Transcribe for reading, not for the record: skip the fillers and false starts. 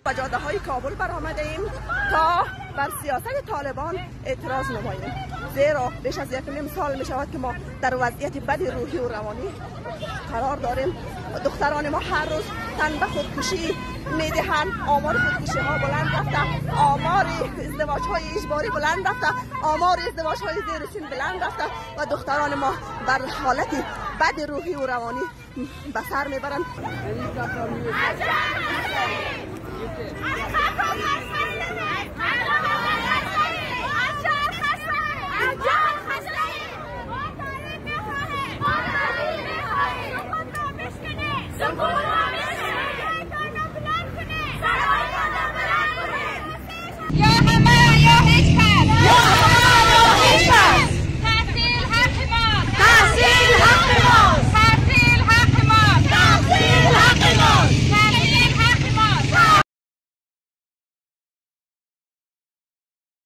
به جاده های کابل برآمده ایم تا بر سیاست طالبان اعتراض نماییم، زیرا بیش از 1.5 سال می شود که ما در وضعیت بد روحی و روانی قرار داریم. دختران ما هر روز تن به خودکشی می دهند، آمار خودکشی ها بلند رفته، آمار ازدواج های اجباری بلند رفته، آمار ازدواج های زیر سن بلند رفته و دختران ما بر حالت بد روحی و روانی به سر می برند. Yeah.